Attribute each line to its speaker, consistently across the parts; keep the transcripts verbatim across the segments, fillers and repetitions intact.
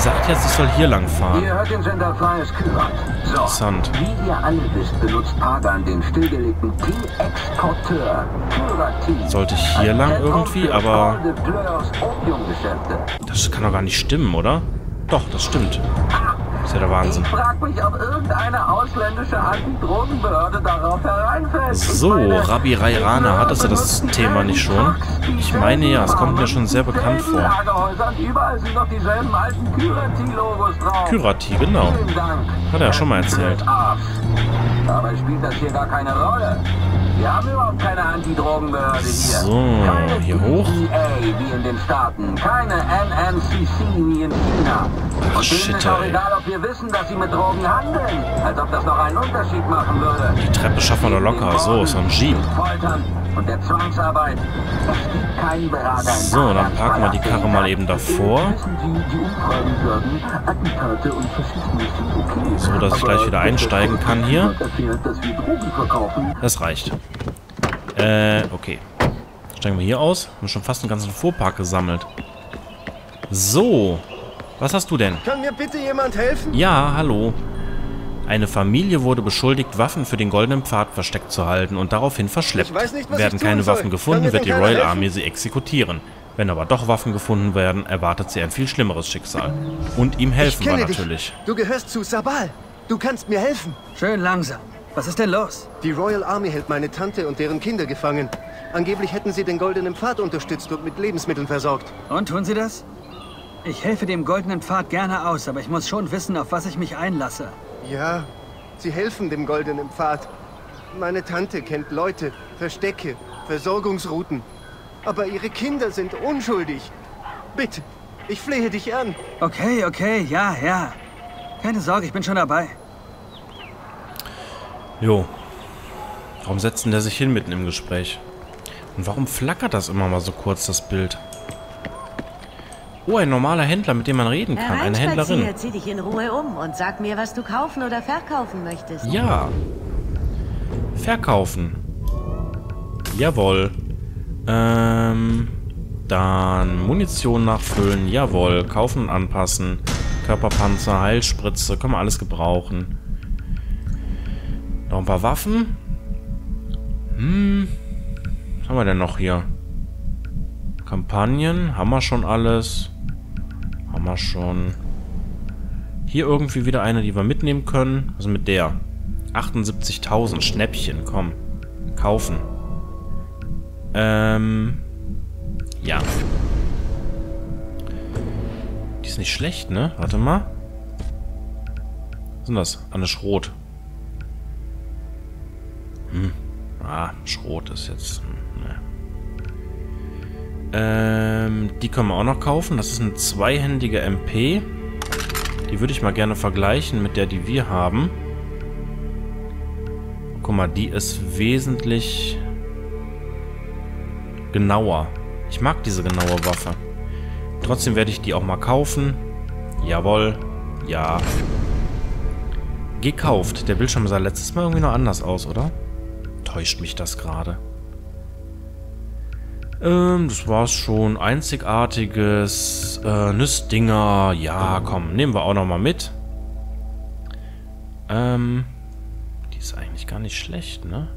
Speaker 1: sagt jetzt, ich soll hier lang fahren.
Speaker 2: Ihr hört den Sender Freies Kyrat. So,
Speaker 1: Interessant.
Speaker 2: wie ihr alle wisst, benutzt Pagan den stillgelegten Tee-Exporteur Kyrati.
Speaker 1: Sollte ich hier lang irgendwie, aber... Das kann doch gar nicht stimmen, oder? Doch, das stimmt. Das ist ja der Wahnsinn.
Speaker 2: Ich frag mich, ob irgendeine ausländische Antidrogenbehörde darauf hereinfällt.
Speaker 1: So, Rabbi Rairana, hattest du das Thema nicht schon? Ich meine ja, es kommt mir schon sehr bekannt vor.
Speaker 2: Überall sind noch dieselben alten Kyrati-Logos drauf.
Speaker 1: Kyrati, genau. Hat er ja schon mal erzählt.
Speaker 2: Dabei spielt das hier gar keine Rolle. Wir haben überhaupt keine Antidrogenbehörde hier.
Speaker 1: So, hier hoch.
Speaker 2: D E A wie in den Staaten, keine N N C C wie in China.
Speaker 1: Ach,
Speaker 2: Und
Speaker 1: shit,
Speaker 2: denen ist auch
Speaker 1: ey.
Speaker 2: egal, ob wir wissen, dass sie mit Drogen handeln. Als ob das noch einen Unterschied machen würde.
Speaker 1: Die Treppe schaffen wir doch locker. So, ist so ein Jeep.
Speaker 2: Foltern und der Zwangsarbeit. Es gibt keinen Berater.
Speaker 1: So, dann parken wir die Karre mal eben davor.
Speaker 2: Wissen Sie, die Umfragen sagen, Attentate und Faschismus sind okay.
Speaker 1: So, dass ich gleich wieder einsteigen kann hier.
Speaker 2: Erfährt, dass wir Drogen verkaufen.
Speaker 1: Das reicht. Äh, okay. Steigen wir hier aus. Haben schon fast einen ganzen Fuhrpark gesammelt. So. Was hast du denn?
Speaker 3: Kann mir bitte jemand helfen?
Speaker 1: Ja, hallo. Eine Familie wurde beschuldigt, Waffen für den Goldenen Pfad versteckt zu halten und daraufhin verschleppt.
Speaker 3: Ich weiß nicht, was
Speaker 1: Werden
Speaker 3: ich tun
Speaker 1: keine
Speaker 3: soll.
Speaker 1: Waffen
Speaker 3: Kann
Speaker 1: gefunden,
Speaker 3: mir
Speaker 1: wird die
Speaker 3: denn keiner
Speaker 1: Royal
Speaker 3: helfen?
Speaker 1: Army sie exekutieren. Wenn aber doch Waffen gefunden werden, erwartet sie ein viel schlimmeres Schicksal. Und ihm helfen
Speaker 3: ich
Speaker 1: wir
Speaker 3: kenne
Speaker 1: natürlich.
Speaker 3: Dich. Du gehörst zu Sabal. Du kannst mir helfen.
Speaker 4: Schön langsam. Was ist denn los?
Speaker 3: Die Royal Army hält meine Tante und deren Kinder gefangen. Angeblich hätten sie den Goldenen Pfad unterstützt und mit Lebensmitteln versorgt.
Speaker 4: Und tun Sie das? Ich helfe dem Goldenen Pfad gerne aus, aber ich muss schon wissen, auf was ich mich einlasse.
Speaker 3: Ja, sie helfen dem Goldenen Pfad. Meine Tante kennt Leute, Verstecke, Versorgungsrouten. Aber ihre Kinder sind unschuldig. Bitte, ich flehe dich an.
Speaker 4: Okay, okay, ja, ja. Keine Sorge, ich bin schon dabei.
Speaker 1: Jo. Warum setzt denn der sich hin mitten im Gespräch? Und warum flackert das immer mal so kurz, das Bild? Oh, ein normaler Händler, mit dem man reden kann. Eine Händlerin.
Speaker 5: Zieh dich in Ruhe um und sag mir, was du kaufen oder verkaufen möchtest.
Speaker 1: Ja. Verkaufen. Jawohl. Ähm, dann Munition nachfüllen. Jawohl. Kaufen und anpassen. Körperpanzer, Heilspritze. Können wir alles gebrauchen. Noch ein paar Waffen. Hm. Was haben wir denn noch hier? Kampagnen. Haben wir schon alles. Haben wir schon. Hier irgendwie wieder eine, die wir mitnehmen können. Also mit der. achtundsiebzigtausend. Schnäppchen. Komm. Kaufen. Ähm. Ja. Die ist nicht schlecht, ne? Warte mal. Was ist denn das? Eine Schrot. Hm. Ah, Schrot ist jetzt... Ne. Ähm, die können wir auch noch kaufen. Das ist eine zweihändige M P. Die würde ich mal gerne vergleichen mit der, die wir haben. Guck mal, die ist wesentlich genauer. Ich mag diese genaue Waffe. Trotzdem werde ich die auch mal kaufen. Jawohl. Ja. Gekauft. Der Bildschirm sah letztes Mal irgendwie noch anders aus, oder? Täuscht mich das gerade? Ähm, das war's schon. Einzigartiges äh, Nüssdinger. Ja, komm, nehmen wir auch noch mal mit. Ähm, die ist eigentlich gar nicht schlecht, ne?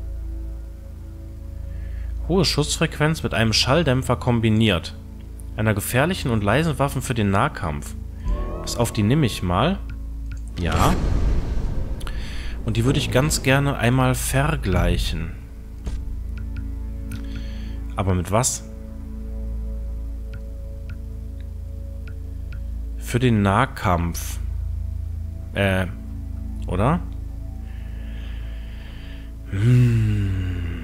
Speaker 1: Hohe Schussfrequenz mit einem Schalldämpfer kombiniert. Einer gefährlichen und leisen Waffe für den Nahkampf. Pass auf, die nehme ich mal. Ja. Und die würde ich ganz gerne einmal vergleichen. Aber mit was? Für den Nahkampf. Äh, oder? Hm.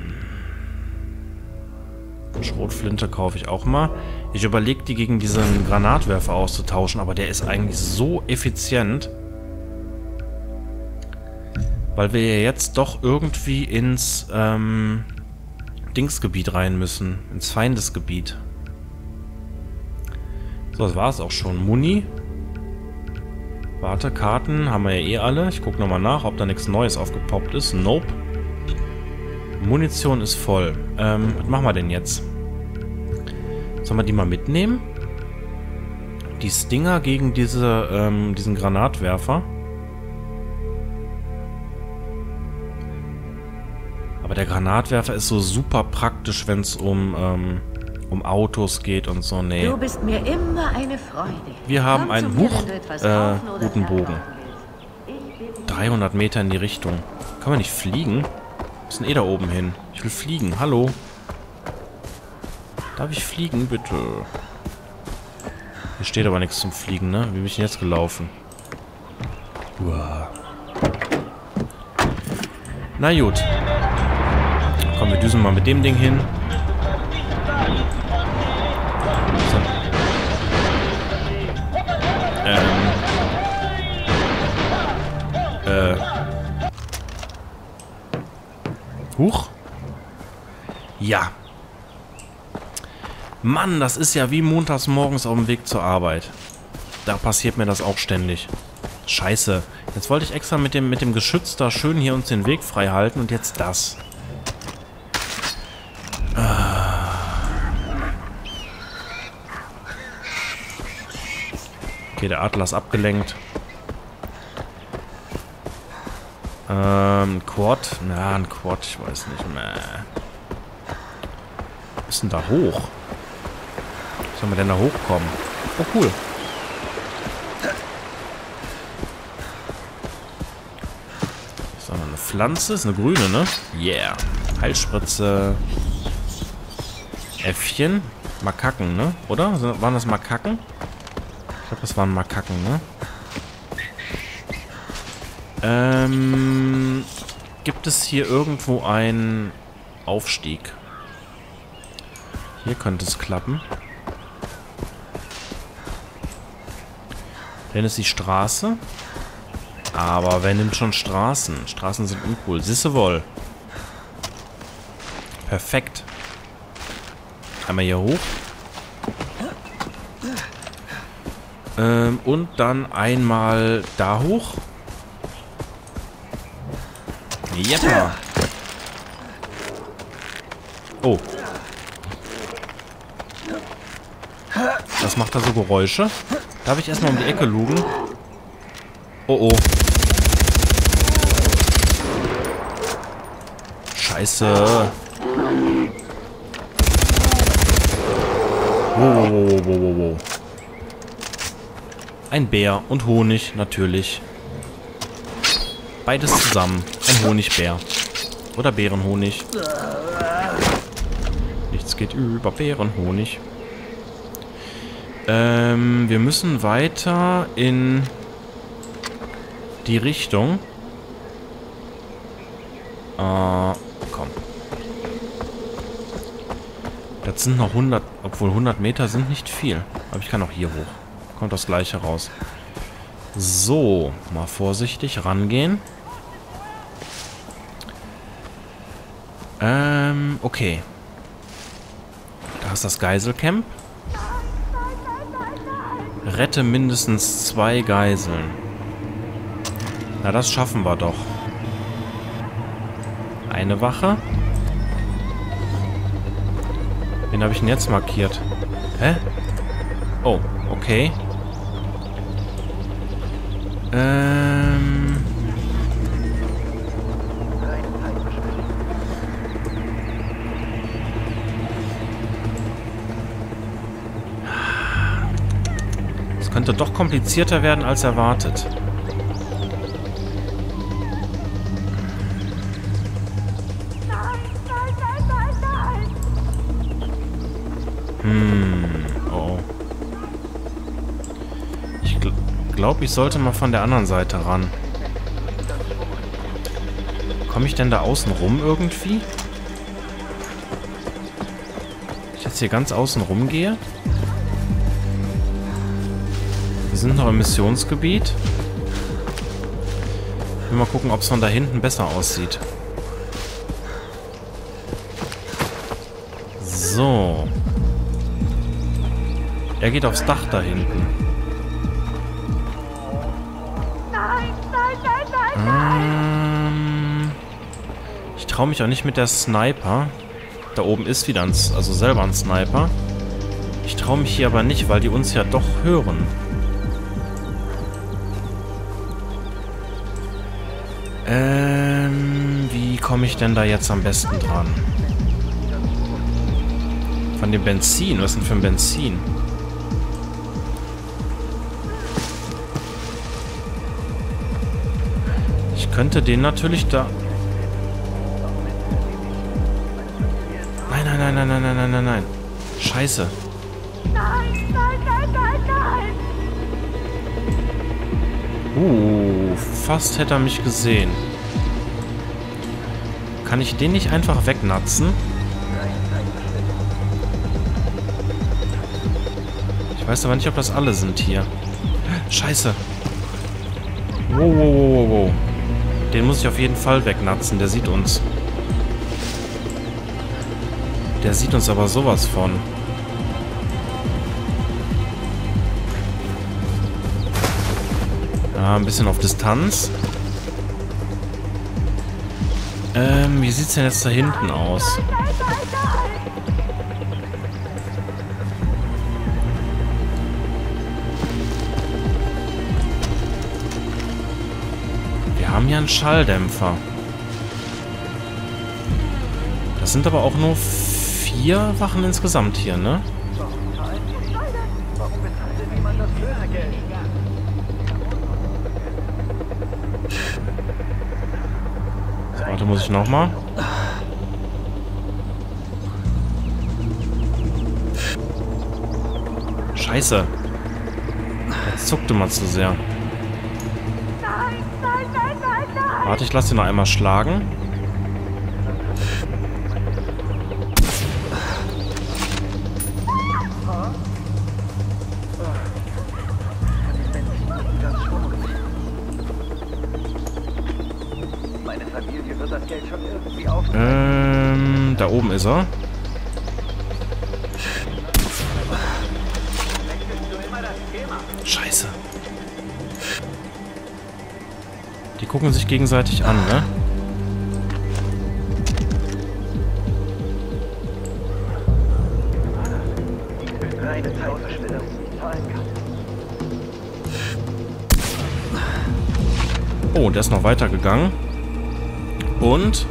Speaker 1: Schrotflinte kaufe ich auch mal. Ich überlege, die gegen diesen Granatwerfer auszutauschen, aber der ist eigentlich so effizient. Weil wir ja jetzt doch irgendwie ins ähm, Dingsgebiet rein müssen. Ins Feindesgebiet. So, das war es auch schon. Muni. Warte, Karten haben wir ja eh alle. Ich gucke nochmal nach, ob da nichts Neues aufgepoppt ist. Nope. Munition ist voll. Ähm, was machen wir denn jetzt? Sollen wir die mal mitnehmen? die Stinger gegen diese, ähm, diesen Granatwerfer. Aber der Granatwerfer ist so super praktisch, wenn es um, ähm, um Autos geht und so. Nee.
Speaker 5: Du bist mir immer eine Freude.
Speaker 1: Wir haben
Speaker 5: Komm
Speaker 1: einen
Speaker 5: zu mir,
Speaker 1: Huch,
Speaker 5: wenn du etwas
Speaker 1: äh,
Speaker 5: kaufen oder
Speaker 1: guten Bogen.
Speaker 5: verkaufen willst. Ich bitte-
Speaker 1: dreihundert Meter in die Richtung. Kann man nicht fliegen? Wir müssen eh da oben hin. Ich will fliegen. Hallo? Darf ich fliegen, bitte? Hier steht aber nichts zum Fliegen, ne? Wie bin ich denn jetzt gelaufen? Uah. Na gut. Komm, wir düsen mal mit dem Ding hin. So. Ähm. Äh. Huch. Ja. Mann, das ist ja wie montags morgens auf dem Weg zur Arbeit. Da passiert mir das auch ständig. Scheiße. Jetzt wollte ich extra mit dem, mit dem Geschütz da schön hier uns den Weg frei halten und jetzt das. Okay, der Adler ist abgelenkt. Ähm, ein Quad? Na, ein Quad, ich weiß nicht. Mäh. Was ist denn da hoch? Wie soll man denn da hochkommen? Oh, cool. Das ist aber eine Pflanze, ist eine grüne, ne? Yeah. Heilspritze. Äffchen. Makaken, ne? Oder? Waren das Makaken? Ich glaube, das waren Makaken, ne? Ähm, gibt es hier irgendwo einen Aufstieg? Hier könnte es klappen. Denn ist die Straße. Aber wer nimmt schon Straßen? Straßen sind uncool. Sissewoll. Perfekt. Einmal hier hoch. Ähm, und dann einmal da hoch. Jeppa. Oh. Was macht da so Geräusche? Darf ich erstmal um die Ecke lugen? Oh oh. Scheiße. Wow, wow, wow, wow, wow, wow. Ein Bär und Honig, natürlich. Beides zusammen. Ein Honigbär. Oder Bärenhonig. Nichts geht über Bärenhonig. Ähm, wir müssen weiter in die Richtung. Äh, komm. Das sind noch hundert, obwohl hundert Meter sind nicht viel. Aber ich kann auch hier hoch. Kommt das gleiche raus. So, mal vorsichtig rangehen. Ähm, okay. Da ist das Geiselcamp. Rette mindestens zwei Geiseln. Na, das schaffen wir doch. Eine Wache. Wen habe ich denn jetzt markiert? Hä? Oh, okay. Ähm... Es könnte doch komplizierter werden als erwartet. Hm, oh. Ich gl glaube, ich sollte mal von der anderen Seite ran. Komme ich denn da außen rum irgendwie? Wenn ich jetzt hier ganz außen rum gehe? Wir sind noch im Missionsgebiet. Ich will mal gucken, ob es von da hinten besser aussieht. So. Er geht aufs Dach da hinten.
Speaker 6: Nein, nein, nein, nein, nein.
Speaker 1: Ähm, ich traue mich auch nicht mit der Sniper. Da oben ist wieder ein, also selber ein Sniper. Ich traue mich hier aber nicht, weil die uns ja doch hören. Ähm, wie komme ich denn da jetzt am besten dran? Von dem Benzin? Was ist denn für ein Benzin? Ich könnte den natürlich da... Nein, nein, nein, nein, nein, nein, nein, nein, nein. Scheiße.
Speaker 6: Nein, nein, nein, nein, nein.
Speaker 1: Uh, fast hätte er mich gesehen. Kann ich den nicht einfach wegnatzen? Ich weiß aber nicht, ob das alle sind hier. Scheiße. Wow, wow, wow, wow, wow. Den muss ich auf jeden Fall wegnatzen. Der sieht uns. Der sieht uns aber sowas von. Ja, ein bisschen auf Distanz. Ähm, wie sieht's denn jetzt da hinten aus? Wir haben hier einen Schalldämpfer. Das sind aber auch nur vier Wachen insgesamt hier, ne? Warte, muss ich nochmal? Scheiße. Jetzt zuckte mal zu sehr.
Speaker 6: Nein, nein, nein, nein, nein.
Speaker 1: Warte, ich lasse ihn noch einmal schlagen. Ähm, da oben ist er. Scheiße. Die gucken sich gegenseitig an, ne? Oh, der ist noch weitergegangen. Und...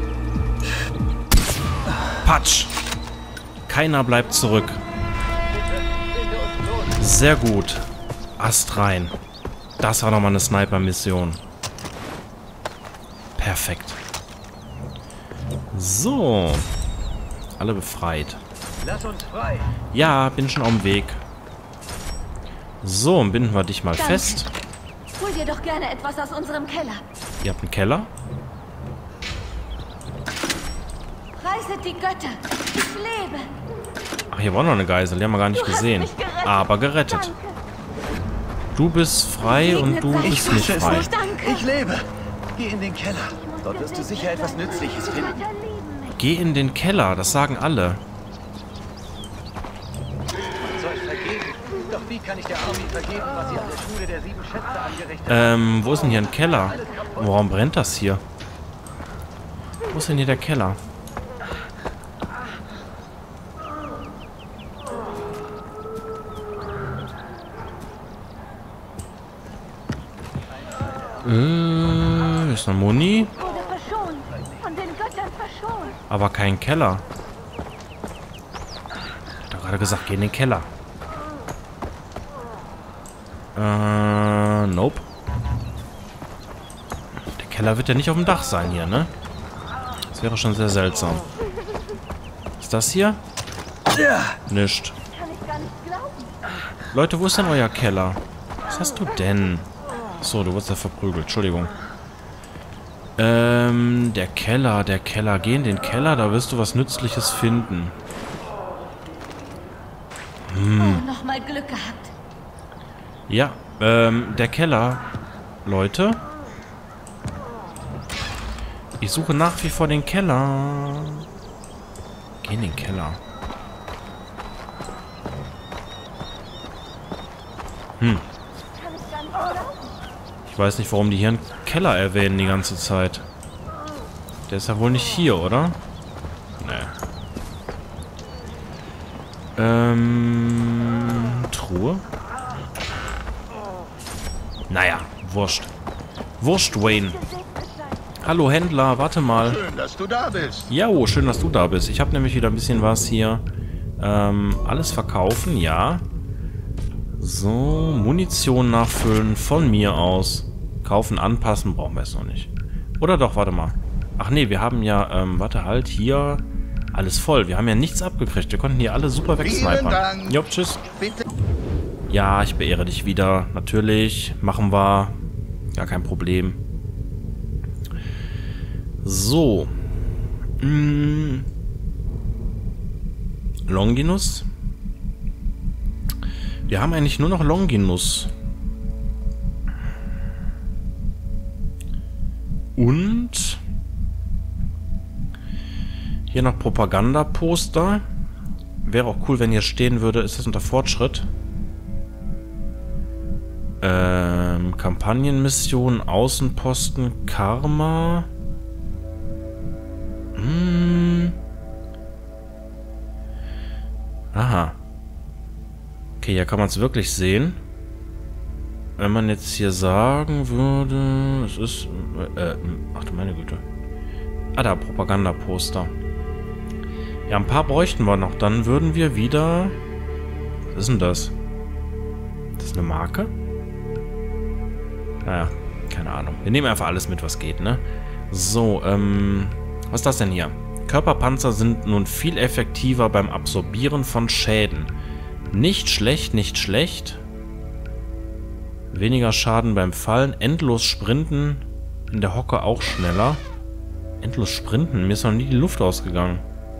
Speaker 1: Patsch! Keiner bleibt zurück. Sehr gut. Ast rein. Das war nochmal eine Sniper-Mission. Perfekt. So. Alle befreit.
Speaker 4: Lass uns frei.
Speaker 1: Ja, bin schon auf dem Weg. So, binden wir dich mal
Speaker 5: Danke.
Speaker 1: fest.
Speaker 5: Hol dir doch gerne etwas aus unserem Keller.
Speaker 1: Ihr habt einen Keller?
Speaker 5: Preiset die Götter. Ich lebe.
Speaker 1: Ach, hier war noch eine Geisel. Die haben wir gar nicht
Speaker 5: Du hast
Speaker 1: gesehen.
Speaker 5: mich gerettet.
Speaker 1: Aber gerettet.
Speaker 5: Danke.
Speaker 1: Du bist frei und du
Speaker 5: Segnet
Speaker 1: bist
Speaker 5: sei
Speaker 1: nicht
Speaker 5: Gott.
Speaker 1: frei.
Speaker 5: Danke.
Speaker 4: Ich lebe. Geh in den Keller. Dort wirst du sicher etwas Nützliches
Speaker 5: Die
Speaker 4: finden.
Speaker 5: Götter lieben mich.
Speaker 1: Geh in den Keller. Das sagen alle.
Speaker 4: Soll vergeben. Doch wie kann ich der Armee vergeben, was sie an der Schule der sieben Schätze angerichtet hat?
Speaker 1: Ähm, wo ist denn hier ein Keller? Warum brennt das hier? Wo ist denn hier der Keller? Äh, hier ist eine Muni,
Speaker 6: Wurde verschont. Von den Göttern verschont.
Speaker 1: aber kein Keller. Ich hab doch gerade gesagt, geh in den Keller. Äh, nope. Der Keller wird ja nicht auf dem Dach sein hier, ne? Das wäre schon sehr seltsam. Ist das hier? Nischt.
Speaker 6: Kann ich gar nicht glauben.
Speaker 1: Leute, wo ist denn euer Keller? Was hast du denn? So, du wurdest ja verprügelt. Entschuldigung. Ähm, der Keller, der Keller. Geh in den Keller, da wirst du was Nützliches finden.
Speaker 5: Oh, nochmal Glück gehabt.
Speaker 1: Ja, ähm, der Keller. Leute. Ich suche nach wie vor den Keller. Geh in den Keller. Hm.
Speaker 6: Kann ich gar nicht glauben.
Speaker 1: Ich weiß nicht, warum die hier einen Keller erwähnen die ganze Zeit. Der ist ja wohl nicht hier, oder? Nee. Ähm... Truhe? Naja, wurscht. Wurscht, Wayne. Hallo, Händler, warte mal.
Speaker 7: Schön, dass du da bist.
Speaker 1: Jo, schön, dass du da bist. Ich habe nämlich wieder ein bisschen was hier. Ähm, alles verkaufen, ja. So, Munition nachfüllen von mir aus. Kaufen, anpassen, brauchen wir es noch nicht. Oder doch, warte mal. Ach nee, wir haben ja, ähm, warte halt, hier alles voll. Wir haben ja nichts abgekriegt. Wir konnten hier alle super wegsnipern. Jo, tschüss.
Speaker 7: Bitte.
Speaker 1: Ja, ich beehre dich wieder. Natürlich, machen wir. Gar kein Problem. So. Hm. Longinus. Wir haben eigentlich nur noch Longinus. Und hier noch Propagandaposter. Wäre auch cool, wenn hier stehen würde, ist das unter Fortschritt? Ähm, Kampagnenmission, Außenposten, Karma. Hm. Aha. Okay, hier kann man es wirklich sehen. Wenn man jetzt hier sagen würde, es ist, äh, ach du meine Güte. Ah, da, Propagandaposter. Ja, ein paar bräuchten wir noch. Dann würden wir wieder, was ist denn das? Das ist eine Marke? Naja, keine Ahnung. Wir nehmen einfach alles mit, was geht, ne? So, ähm, was ist das denn hier? Körperpanzer sind nun viel effektiver beim Absorbieren von Schäden. Nicht schlecht, nicht schlecht. Weniger Schaden beim Fallen. Endlos sprinten. In der Hocke auch schneller. Endlos sprinten? Mir ist noch nie die Luft ausgegangen.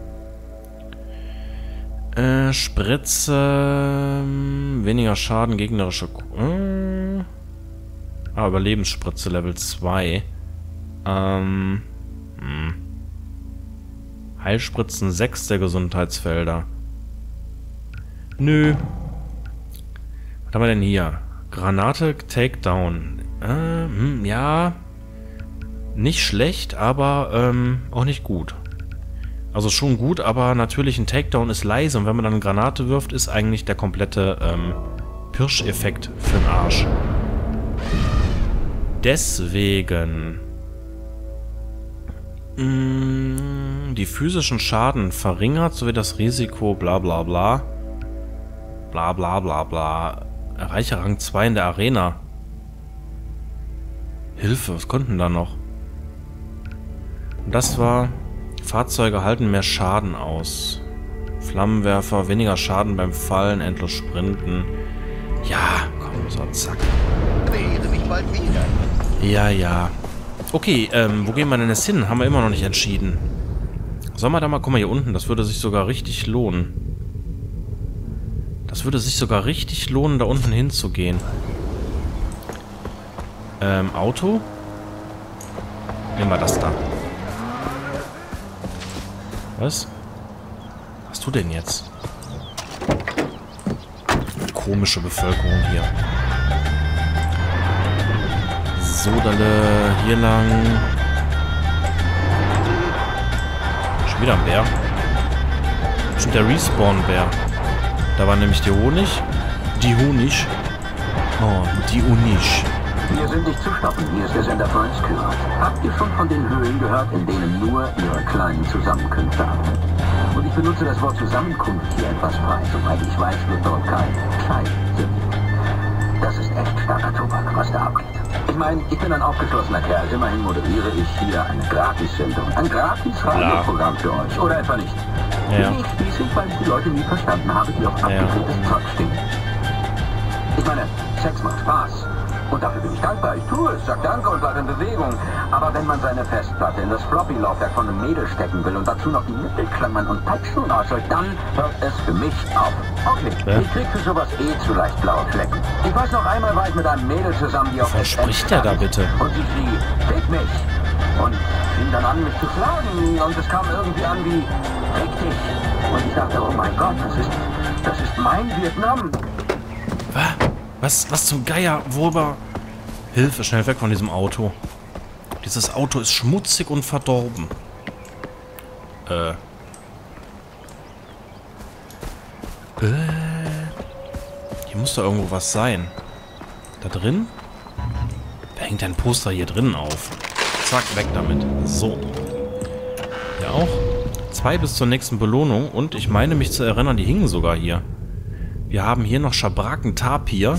Speaker 1: Äh, Spritze. Weniger Schaden, gegnerische... Äh, ah, Überlebensspritze Level zwei. Ähm... Hm. Heilspritzen sechs der Gesundheitsfelder. Nö. Was haben wir denn hier? Granate Takedown. Äh, hm, ja. Nicht schlecht, aber ähm, auch nicht gut. Also schon gut, aber natürlich ein Takedown ist leise und wenn man dann eine Granate wirft, ist eigentlich der komplette ähm, Pirsch-Effekt für den Arsch. Deswegen... Mh, die physischen Schaden verringert, sowie das Risiko bla bla bla. Bla bla bla bla. Erreiche Rang zwei in der Arena. Hilfe, was konnten da noch? Und das war... Fahrzeuge halten mehr Schaden aus. Flammenwerfer, weniger Schaden beim Fallen, endlos sprinten. Ja, komm, so, zack.
Speaker 7: Beehre mich bald wieder.
Speaker 1: Ja, ja. Okay, ähm, wo gehen wir denn jetzt hin? Haben wir immer noch nicht entschieden. Sollen wir da mal... Guck mal hier unten, das würde sich sogar richtig lohnen. Das würde sich sogar richtig lohnen, da unten hinzugehen. Ähm, Auto? Nehmen wir das da. Was? Was hast du denn jetzt? Komische Bevölkerung hier. So, Dalle, hier lang. Schon wieder ein Bär. Bestimmt der Respawn-Bär. Da war nämlich die Honig. Die Honig. Oh, die Honig.
Speaker 2: Wir sind nicht zu stoppen, hier ist der Sender Freund's Kürat. Habt ihr schon von den Höhlen gehört, in denen nur ihre kleinen Zusammenkünfte haben? Und ich benutze das Wort Zusammenkunft hier etwas frei. Soweit ich weiß, wird dort kein Scheiß sind. Das ist echt starker Tobak, was da abgeht. Ich meine, ich bin ein aufgeschlossener Kerl. Immerhin moderiere ich hier eine Gratis-Sendung. Ein Gratis-Radioprogramm für euch. Oder etwa nicht?
Speaker 1: Ja, ja.
Speaker 2: Bin ich spießig, weil ich die Leute nie verstanden habe, die auf abgedrehtes
Speaker 1: ja.
Speaker 2: Zeug stehen. Ich meine, Sex macht Spaß. Und dafür bin ich dankbar. Ich tue es, sag Danke und bleib in Bewegung. Aber wenn man seine Festplatte in das Floppy-Laufwerk von einem Mädel stecken will und dazu noch die Nippelklammern und Peitschen ausschaut, dann hört es für mich auf. Okay,
Speaker 1: ja.
Speaker 2: Ich krieg für sowas eh zu leicht blaue Flecken. Ich weiß noch einmal, war ich mit einem Mädel zusammen, die auf
Speaker 1: Was spricht der da bitte?
Speaker 2: Und sie schrie, fick mich. Und fing dann an, mich zu schlagen. Und es kam irgendwie an wie, fick dich. Und ich dachte, oh mein Gott, das ist, das ist mein Vietnam.
Speaker 1: Was? Was, was zum Geier? Worüber? Hilfe, schnell weg von diesem Auto. Dieses Auto ist schmutzig und verdorben. Äh. Äh, hier muss doch irgendwo was sein. Da drin? Wer hängt ein Poster hier drin auf? Zack, weg damit. So. Ja auch. Zwei bis zur nächsten Belohnung. Und ich meine mich zu erinnern, die hingen sogar hier. Wir haben hier noch Schabraken Tapir.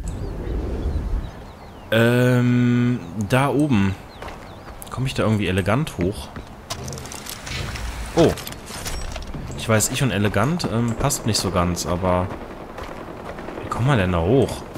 Speaker 1: Ähm, da oben. Komme ich da irgendwie elegant hoch? Oh. Ich weiß, ich und elegant ähm, passt nicht so ganz, aber... Wie kommt man denn da hoch?